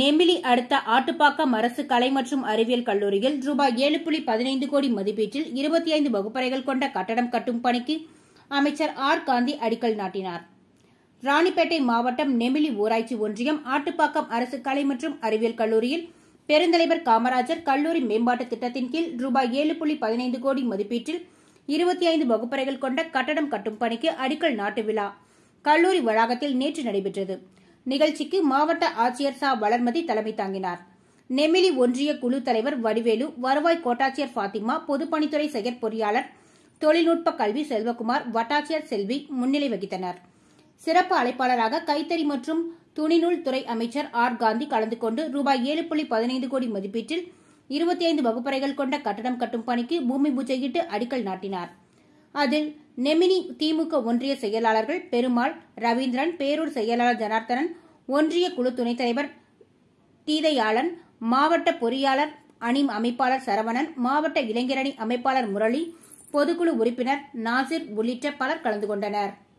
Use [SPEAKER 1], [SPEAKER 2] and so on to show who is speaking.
[SPEAKER 1] நெமிலி அடுத்த ஆட்டுப்பாக்கம் அரசு கலை மற்றும் அறிவியல் கல்லூரியில் ரூபாய் 7.15 கோடி மதிப்பீட்டில் 25 வகுப்பறைகள் கொண்ட கட்டடம் கட்டும் பணிக்கு அமைச்சர் ஆர் காந்தி அடிக்கல் நாட்டினார். ராணிப்பேட்டை மாவட்டம் நெமிலி ஊராட்சி ஒன்றியம் ஆட்டுப்பாக்கம் அரசு கலை மற்றும் அறிவியல் கல்லூரியில் பெருந்தலைவர் காமராஜர் கல்லூரி மேம்பாட்டு திட்டத்தின் கீழ் ரூபாய் 7.15 கோடி மதிப்பீட்டில் 25 வகுப்பறைகள் கொண்ட கட்டடம் கட்டும் பணிக்கு அடிக்கல் நாட்டு விழா கல்லூரி வளாகத்தில் நேற்று நடைபெற்றது. நிகழ்ச்சிக்கு மாவட்ட ஆட்சியர் ச. வளர்மதி தலைமை தாங்கினார். நெமிலி ஒன்றிய குழு தலைவர் வடிவேலு, வருவாய் கோட்டாட்சியர் பாத்திமா, பொதுப்பணித்துறை செயற்பொறியாளர் தொழில்நுட்ப கல்வி செல்வகுமார், வட்டாட்சியர் செல்வி முன்னிலை வகித்தனர். சிறப்பு அழைப்பாளராக கைத்தறி மற்றும் துணிநூல் துறை அமைச்சர் ஆர் காந்தி கலந்து கொண்டு ரூபாய் 7.15 கோடி மதிப்பீட்டில் 25 வகுப்பறைகள் கொண்ட கட்டடம் கட்டும் பணிக்கு பூமி பூஜையிட்டு அடிக்கல் நாட்டினார். அதில் நெமிலி திமுக ஒன்றிய செயலாளர்கள் பெருமாள், ரவீந்திரன், பேரூர் செயலாளர் ஜனார்த்தனன், ஒன்றிய குழு துணைத் தலைவர் தீதையாளன், மாவட்ட பொறியாளர் அணி அமைப்பாளர் சரவணன், மாவட்ட இளைஞரணி அமைப்பாளர் முரளி, பொதுக்குழு உறுப்பினர் நாசிர் உள்ளிட்ட பலர் கலந்து கொண்டனர்.